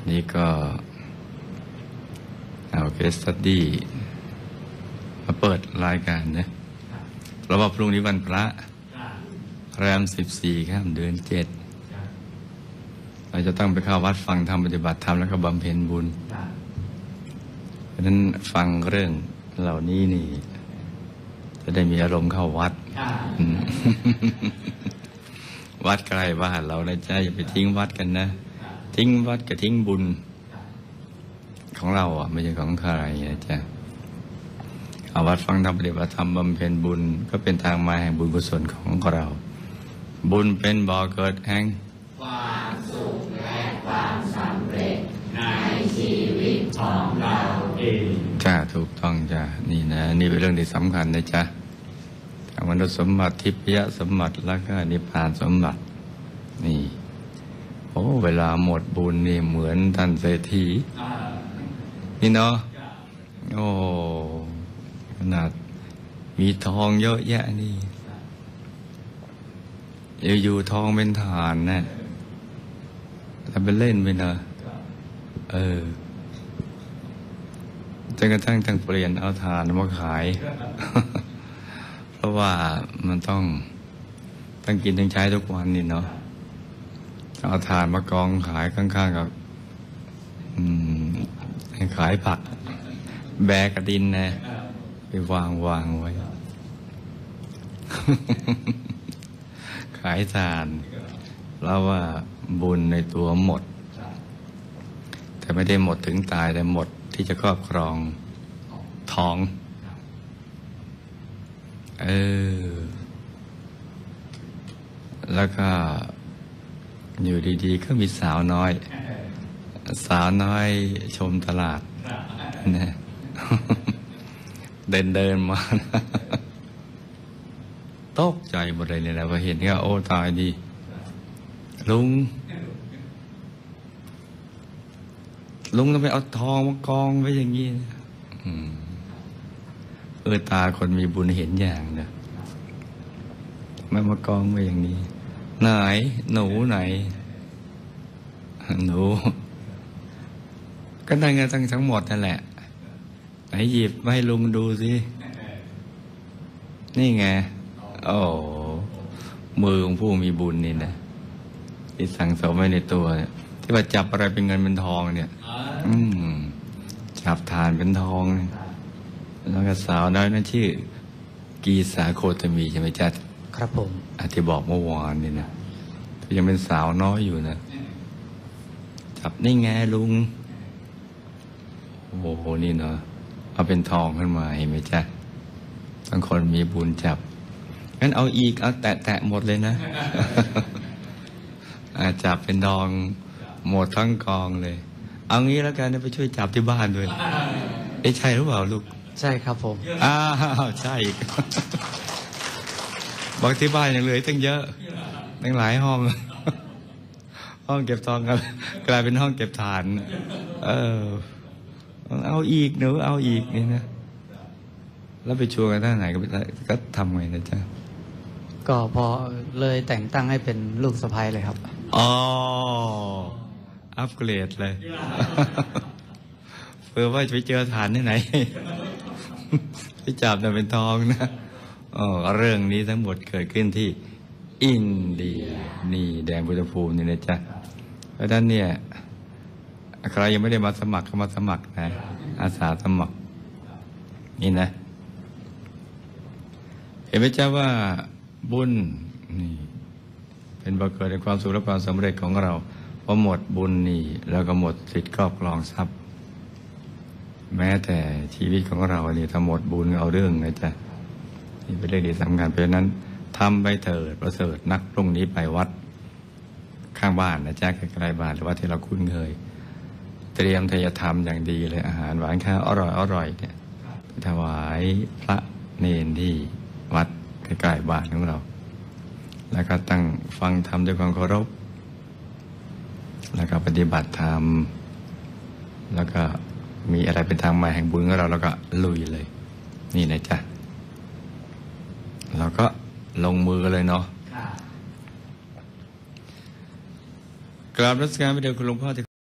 นี่ก็เอาเคสสตัดดี้มาเปิดรายการนะเพราะว่าพรุ่งนี้วันพระแรม14 ค่ำเดือน 7เราจะต้องไปเข้าวัดฟังธรรมปฏิบัติธรรมแล้วก็บำเพ็ญบุญเพราะฉะนั้นฟังเรื่องเหล่านี้นี่จะได้มีอารมณ์เข้าวัดวัดใกล้บ้านเรานะจ๊ะอย่าไปทิ้งวัดกันนะทิ้งวัดกับทิ้งบุญของเราอ่ะไม่ใช่ของใครนะจ๊ะเอาวัดฟังธรรมปฏิบัติธรรมบำเพ็ญบุญก็เป็นทางมาแห่งบุญกุศลของเราบุญเป็นบ่อเกิดแห่งความสุขและความสำเร็จในชีวิตของเราเองจ้าถูกต้องจ้านี่นะนี่เป็นเรื่องที่สำคัญนะจ๊ะทั้งมนุษย์สมบัติทิพยสมบัติแล้วก็นิพพานสมบัตินี่โอ้เวลาหมดบุญนี่เหมือนท่านเศรษฐีนี่เนาะโอ้ขนาดมีทองเยอะแยะนี่อยู่ทองเป็นฐานนะทำเป็นเล่นไปนะจนกระทั่งต้องเปลี่ยนเอาฐานมาขาย เพราะว่ามันต้องกินต้องใช้ทุกวันนี่เนาะเอาฐานมากองขายข้างๆกับขายผักแบกกระดินนะไปวางไว้ ขายทานแล้วว่าบุญในตัวหมดแต่ไม่ได้หมดถึงตายแต่หมดที่จะครอบครองท้องแล้วก็อยู่ดีๆก็มีสาวน้อยชมตลาดนะเดินมาตกใจหมดเลยเนี่ยนะพอเห็นก็โอ้ตายดีลุงต้องไปเอาทองมากองไว้อย่างนี้นะตาคนมีบุญเห็นอย่างนะไม่มากองไว้อย่างนี้ไหนหนูไหนหนูก็ได้เงินทั้งหมดนั่นแหละไหนหยิบมาให้ลุงดูสินี่ไงโอ้มือของผู้มีบุญนี่นะที่สั่งสมไว้ในตัวที่ว่าจับอะไรเป็นเงินเป็นทองเนี่ยจับทานเป็นทองแล้วก็สาวน้อยนั่นชื่อกีสาโคตมีใช่ไหมจ๊ะครับผมที่บอกเมื่อวานนี่นะที่ยังเป็นสาวน้อยอยู่นะจับนี่ไงลุงโอ้โหนี่เนาะเอาเป็นทองขึ้นมาเห็นไหมจ๊ะทั้งคนมีบุญจับงั้นเอาอีกเอาแตะหมดเลยนะ จับเป็นทองหมดทั้งกองเลยเอางี้แล้วกันไปช่วยจับที่บ้านด้วยใช่หรือเปล่าลูกใช่ครับผมใช่ บอกที่บ้านยังเหลือตั้งเยอะตั้งหลายห้อง ห้องเก็บทองกันกลายเป็นห้องเก็บถ่านเอาอีกหนูเอาอีกนี่นะแล้วไปชวนกันท่าไหนก็ทำไงนะจ๊ะก็พอเลยแต่งตั้งให้เป็นลูกสะใภ้เลยครับอัปเกรดเลยเพื่อว่าจะไปเจอฐานที่ไหนไปจับแต่เป็นทองนะเรื่องนี้ทั้งหมดเกิดขึ้นที่อินเดียนี่แดนบุรภูมินี่นะจ๊ะเพราะฉะนั้นเนี่ยใครยังไม่ได้มาสมัครก็มาสมัครนะอาสาสมัครนี่นะเห็นไหมจ๊ะว่าบุญนี่เป็นบ่อเกิดแห่งความสุขและความสำเร็จของเราพอหมดบุญนี่แล้วก็หมดสิทธิ์ครอบครองทรัพย์แม้แต่ชีวิตของเรานี่ถ้าหมดบุญเอาเรื่องนะจ๊ะนี่เป็นเรื่องที่สำคัญเพราะฉะนั้นทำไปเถิดประเสริฐนักพรุ่งนี้ไปวัดข้างบ้านนะจ๊ะใกล้ๆบ้านหรือว่าที่เราคุ้นเคยเตรียมทายธรรมอย่างดีเลยอาหารหวานข้าวอร่อยเนี่ยถวายพระเนรที่วัดใกล้ๆบ้านของเราแล้วก็ตั้งฟังธรรมด้วยความเคารพแล้วก็ปฏิบัติธรรมแล้วก็มีอะไรเป็นทางมาแห่งบุญของเราแล้วก็ลุยเลยนี่นะจ๊ะเราก็ลงมือเลยเนาะกราบนมัสการพระเดชคุณหลวงพ่อ